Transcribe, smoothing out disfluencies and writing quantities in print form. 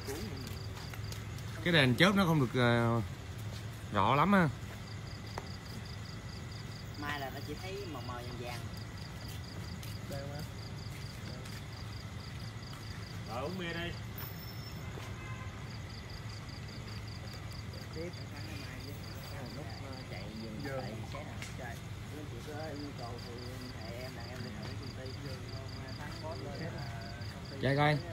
Cái đèn chớp nó không được rõ lắm ha. Mai là nó chỉ thấy màu màu vàng vàng. Rồi uống bia đi. Tiếp sáng ngày mai với lúc chạy dừng lại xét nào chạy. Nếu chị có yêu cầu thì thầy em là em liên hệ với công ty tháng boss lên là công ty. Chạy coi.